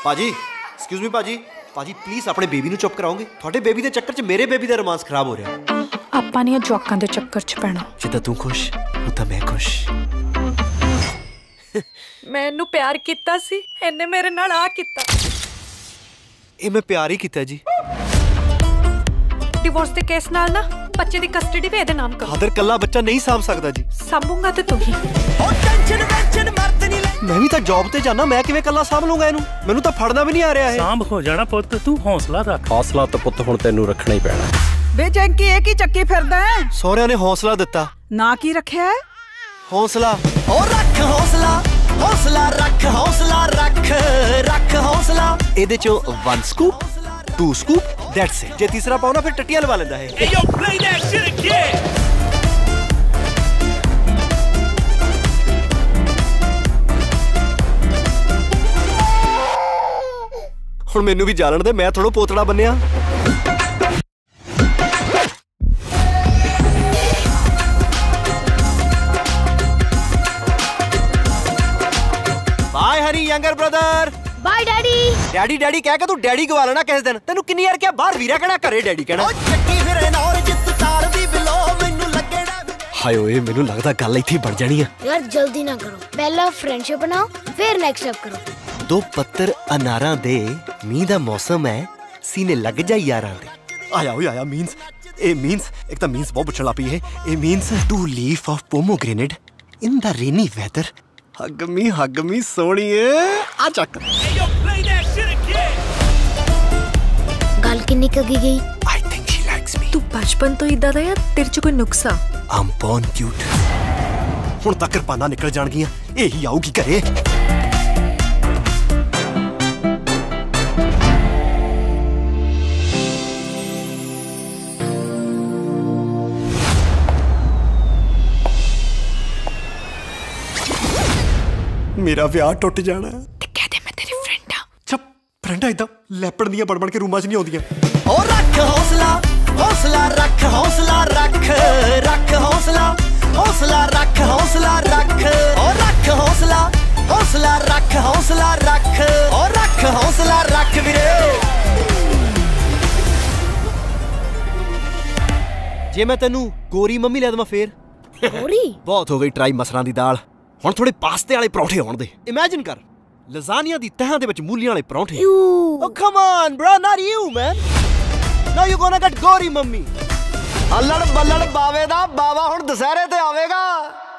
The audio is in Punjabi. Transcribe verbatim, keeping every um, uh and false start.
ਭਾਜੀ ਐਕਸਕਿਊਜ਼ ਮੀ ਭਾਜੀ ਭਾਜੀ ਪਲੀਜ਼ ਆਪਣੇ ਬੇਬੀ ਨੂੰ ਚੁੱਪ ਕਰਾਓਗੇ। ਤੁਹਾਡੇ ਬੇਬੀ ਦੇ ਚੱਕਰ 'ਚ ਮੇਰੇ ਬੇਬੀ ਦਾ ਰੋਮਾਂਸ ਖਰਾਬ ਹੋ ਰਿਹਾ। ਆਪਾਂ ਨਹੀਂ ਜਵਾਕਾਂ ਦੇ ਚੱਕਰ 'ਚ ਪੈਣਾ। ਜਿੱਦਾਂ ਤੂੰ ਖੁਸ਼ ਉਹ ਤਾਂ ਮੈਂ ਖੁਸ਼। ਮੈਂ ਇਹਨੂੰ ਪਿਆਰ ਕੀਤਾ ਸੀ, ਇਹਨੇ ਮੇਰੇ ਨਾਲ ਆ ਕੀਤਾ। ਇਹ ਮੈਂ ਪਿਆਰ ਹੀ ਕੀਤਾ ਜੀ। ਡਿਵੋਰਸ ਦੇ ਕੇਸ ਨਾਲ ਨਾ ਬੱਚੇ ਦੀ ਕਸਟਡੀ ਵੀ ਇਹਦੇ ਨਾਮ ਕਰੋ। ਹਾਦਰ ਕੱਲਾ ਬੱਚਾ ਨਹੀਂ ਸਾਂਭ ਸਕਦਾ ਜੀ। ਸਾਂਭੂਗਾ ਤੇ ਤੂੰ ਹੀ। ਮੈਂ ਵੀ ਤਾਂ ਜੌਬ ਤੇ ਜਾਣਾ, ਮੈਂ ਕਿਵੇਂ ਕੱਲਾ ਸਾਂਭ ਲੂੰਗਾ ਇਹਨੂੰ? ਮੈਨੂੰ ਤਾਂ ਫੜਨਾ ਵੀ ਨਹੀਂ ਆ ਰਿਹਾ ਇਹ। ਸਾਂਭ ਹੋ ਜਾਣਾ ਪੁੱਤ, ਤੂੰ ਹੌਸਲਾ ਰੱਖ। ਹੌਸਲਾ ਤਾਂ ਪੁੱਤ ਹੁਣ ਤੈਨੂੰ ਰੱਖਣਾ ਹੀ ਪੈਣਾ। ਬੇ ਜੈਂਕੀ ਇਹ ਕੀ ਚੱਕੀ ਫਿਰਦਾ ਹੈ? ਸਹੁਰਿਆਂ ਨੇ ਹੌਸਲਾ ਦਿੱਤਾ। ਨਾ ਕੀ ਰੱਖਿਆ ਹੈ? ਹੌਸਲਾ। ਉਹ ਰੱਖ ਹੌਸਲਾ, ਹੌਸਲਾ ਰੱਖ, ਹੌਸਲਾ ਰੱਖ, ਰੱਖ ਹੌਸਲਾ। ਇਹਦੇ ਚੋਂ one scoop, two scoop, that's it. ਜੇ ਤੀਸਰਾ ਪਾਉ ਨਾ ਫਿਰ ਟੱਟੀਆਂ ਲਵਾ ਲੈਂਦਾ ਹੈ। Hey yo, play that shit again. ਹੁਣ ਮੈਨੂੰ ਵੀ ਜਾਣਨ ਦੇ, ਮੈਂ ਥੋੜਾ ਪੋਤੜਾ ਬੰਨਿਆ। Bye honey younger brother. Bye daddy. Daddy daddy ਕਹਿ ਕੇ ਤੂੰ ਡੈਡੀ ਗਵਾ ਲੈਣਾ ਕਿਸੇ ਦਿਨ। ਤੈਨੂੰ ਕਿੰਨੀ ਵਾਰ ਕਿਹਾ ਬਾਹਰ ਵੀਰਾ ਕਹਿਣਾ, ਘਰੇ ਡੈਡੀ ਕਹਿਣਾ। ਚੱਕੀ ਫਿਰੇ ਨੌਰ ਜਿੱਤ ਤਾਰ ਦੀ ਬਿਲੋ ਮੈਨੂੰ ਲੱਗੇ ਨਾ। ਹਾਏ ਓਏ ਮੈਨੂੰ ਲੱਗਦਾ ਗੱਲ ਇੱਥੇ ਬਣ ਜਾਣੀ ਆ। ਯਾਰ ਜਲਦੀ ਨਾ ਕਰੋ, ਪਹਿਲਾਂ ਫਰੈਂਡਸ਼ਿਪ ਬਣਾਓ ਫਿਰ ਨੈਕਸਟ ਸਟੈਪ ਕਰੋ। ਦੋ ਪੱਤਰ ਅਨਾਰਾਂ ਦੇ, ਮੀਂਹ ਦਾ ਮੌਸਮ ਹੈ, ਸੀਨੇ ਲੱਗ ਜਾ ਯਾਰਾਂ ਦੇ। ਆਇਆ ਓਏ ਆਇਆ ਮੀਨਸ ਇਹ ਮੀਨਸ ਇੱਕ ਤਾਂ ਮੀਨਸ ਬਹੁਤ ਪੁੱਛਣ ਲੱਗ ਪਈ ਇਹ ਇਹ means two leaf of pomegranate in the rainy weather. Hug me hug me ਸੋਹਣੀਏ ਆ ਚੱਕ। Hey yo, play that shit again. ਗੱਲ ਕਿੰਨੀ ਕਗੀ ਗਈ? I think she likes me. ਤੂੰ ਬਚਪਨ ਤੋਂ ਇਦਾਂ ਦਾ ਯਾਰ, ਤੇਰੇ 'ਚ ਕੋਈ ਨੁਕਸ ਆ? I'm born cute. ਹੁਣ ਤੱਕ ਕਿਰਪਾਨਾਂ ਨਿਕਲ ਜਾਣਗੀਆਂ, ਇਹੀ ਆਊਗੀ ਘਰੇ। ਮੇਰਾ ਵਿਆਹ ਟੁੱਟ ਜਾਣਾ ਤੇ ਕਹਿ ਦੇ ਮੈਂ ਤੇਰੀ ਫਰੈਂਡ ਆ। ਚੱਪ ਫਰੈਂਡਾਂ ਇਦਾਂ ਲੈਪੜ ਦੀਆਂ ਬਣ ਬਣ ਕੇ ਰੂਮਾਂ 'ਚ ਨਹੀਂ ਆਉਂਦੀਆਂ। ਉਹ ਰੱਖ ਹੌਸਲਾ, ਹੌਸਲਾ ਰੱਖ, ਹੌਸਲਾ ਰੱਖ, ਰੱਖ ਹੌਸਲਾ, ਹੌਸਲਾ ਰੱਖ, ਹੌਸਲਾ ਰੱਖ। ਉਹ ਰੱਖ ਹੌਸਲਾ, ਹੌਸਲਾ ਰੱਖ, ਹੌਸਲਾ ਰੱਖ, ਉਹ ਰੱਖ ਹੌਸਲਾ ਰੱਖ ਵੀਰੇ। ਜੇ ਮੈਂ ਤੈਨੂੰ ਗੋਰੀ ਮੰਮੀ ਲੈ ਦੇਵਾਂ ਫੇਰ? ਗੋਰੀ? ਬਹੁਤ ਹੋ ਗਈ ਟਰਾਈ ਮਸਰਾਂ ਦੀ ਦਾਲ। ਹੁਣ ਥੋੜੇ ਪਾਸਤੇ ਵਾਲੇ ਪਰੌਂਠੇ ਆਉਣ ਦੇ। ਇਮੇਜਿਨ ਕਰ ਲਜ਼ਾਨੀਆ ਦੀ ਤਹਾਂ ਦੇ ਵਿੱਚ ਮੂਲੀਆਂ ਵਾਲੇ ਪਰੌਂਠੇ। Oh come on bro, not you man. Now you gonna get ਗੋਰੀ ਮੰਮੀ। ਹੱਲੜ ਬੱਲੜ ਬਾਵੇ ਦਾ ਬਾਵਾ ਹੁਣ ਦੁਸਹਿਰੇ ਤੇ ਆਵੇਗਾ।